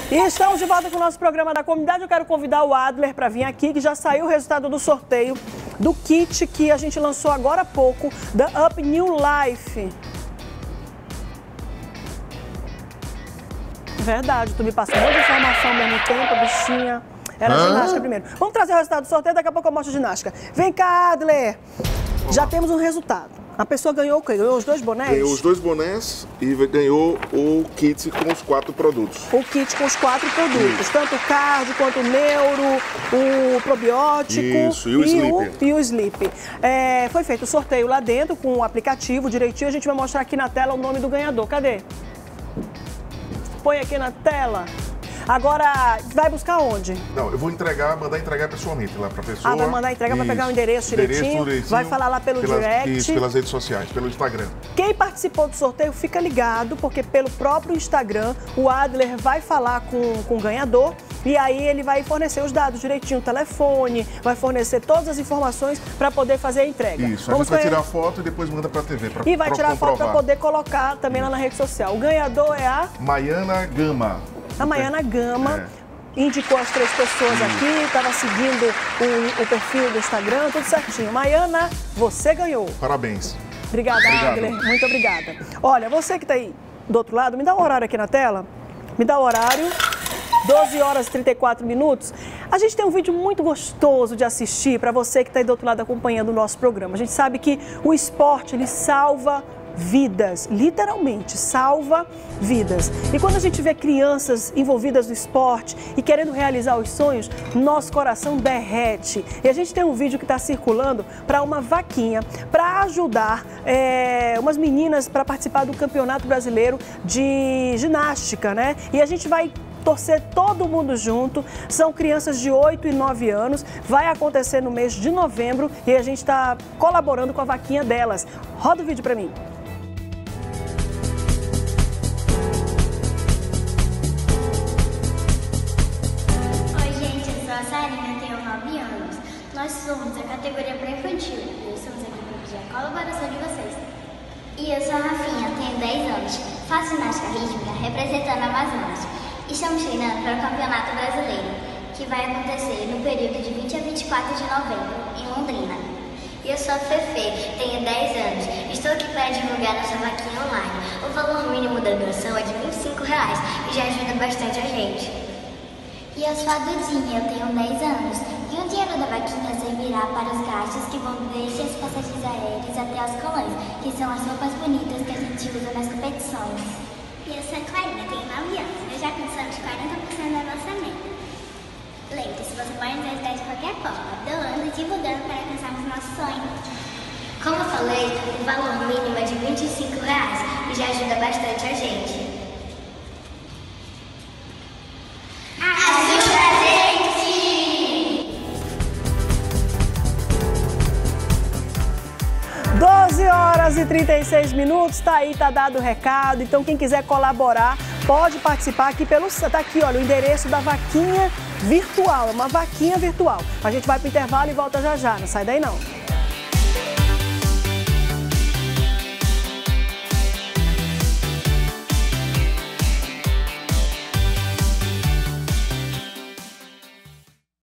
E estamos de volta com o nosso programa da comunidade. Eu quero convidar o Adler para vir aqui, que já saiu o resultado do sorteio do kit que a gente lançou agora há pouco, da Up New Life. Verdade, tu me passou um monte de informação ao mesmo tempo, bichinha. Era ginástica primeiro. Vamos trazer o resultado do sorteio, daqui a pouco eu mostro a ginástica. Vem cá, Adler. Já temos um resultado. A pessoa ganhou o quê? Ganhou os 2 bonés? Ganhou os 2 bonés e ganhou o kit com os 4 produtos. O kit com os 4 produtos, tanto o cardio quanto o neuro, o probiótico. Isso, e o sleep. E o sleep. Foi feito o sorteio lá dentro com o aplicativo direitinho. A gente vai mostrar aqui na tela o nome do ganhador. Cadê? Põe aqui na tela. Agora, vai buscar onde? Não, eu vou mandar entregar pessoalmente lá para a pessoa. Vai mandar entregar, vai pegar o endereço direitinho, vai falar lá pelo direct. Isso, pelas redes sociais, pelo Instagram. Quem participou do sorteio, fica ligado, porque pelo próprio Instagram, o Adler vai falar com o ganhador e aí ele vai fornecer os dados direitinho, o telefone, vai fornecer todas as informações para poder fazer a entrega. Isso, a gente vai tirar foto e depois manda para a TV. E vai tirar foto para poder colocar também lá na rede social. O ganhador é a Maiana Gama. A Maiana Gama indicou as 3 pessoas aqui, estava seguindo o perfil do Instagram, tudo certinho. Maiana, você ganhou. Parabéns. Obrigada, Adler. Muito obrigada. Olha, você que está aí do outro lado, me dá o horário aqui na tela. Me dá o horário. 12 horas e 34 minutos. A gente tem um vídeo muito gostoso de assistir para você que está aí do outro lado acompanhando o nosso programa. A gente sabe que o esporte, ele salva vidas, literalmente, salva vidas. E quando a gente vê crianças envolvidas no esporte e querendo realizar os sonhos, nosso coração derrete. E a gente tem um vídeo que está circulando para uma vaquinha, para ajudar umas meninas para participar do Campeonato Brasileiro de Ginástica, né? E a gente vai torcer todo mundo junto, são crianças de 8 e 9 anos, vai acontecer no mês de novembro e a gente está colaborando com a vaquinha delas. Roda o vídeo para mim. Nós somos a categoria pré-infantil e estamos aqui para pedir a colaboração de vocês. E eu sou a Rafinha, tenho 10 anos, faço ginástica rítmica representando a Amazonas. Estamos treinando para o Campeonato Brasileiro, que vai acontecer no período de 20 a 24 de novembro, em Londrina. E eu sou a Fefe, tenho 10 anos, estou aqui para divulgar nossa vaquinha online. O valor mínimo da doação é de R$25 e já ajuda bastante a gente. E eu sou a Dudinha, eu tenho 10 anos. E o dinheiro da vaquinha servirá para os gastos que vão desde as passagens aéreas até os colãs, que são as roupas bonitas que a gente usa nas competições. E eu sou a Clarina, tenho 9 anos. Eu já alcançamos 40% da nossa meta. Lembre-se, você pode nos ajudar de qualquer forma, doando e divulgando para alcançarmos nosso sonho. Como eu falei, o valor mínimo é de R$25 e já ajuda bastante a gente. 12 horas e 36 minutos, tá aí, tá dado o recado. Então quem quiser colaborar, pode participar aqui pelo... Tá aqui, olha, o endereço da vaquinha virtual, é uma vaquinha virtual. A gente vai pro intervalo e volta já já, não sai daí não.